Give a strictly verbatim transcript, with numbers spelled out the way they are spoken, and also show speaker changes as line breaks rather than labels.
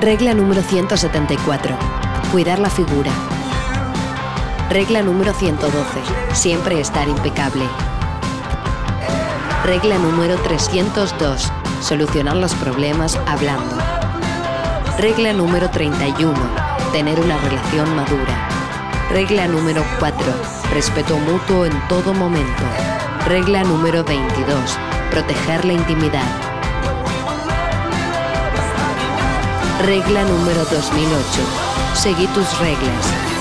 Regla número ciento setenta y cuatro. Cuidar la figura. Regla número ciento doce. Siempre estar impecable. Regla número trescientos dos. Solucionar los problemas hablando. Regla número treinta y uno. Tener una relación madura. Regla número cuatro. Respeto mutuo en todo momento. Regla número veintidós. Proteger la intimidad. Regla número dos mil ocho. Seguí tus reglas.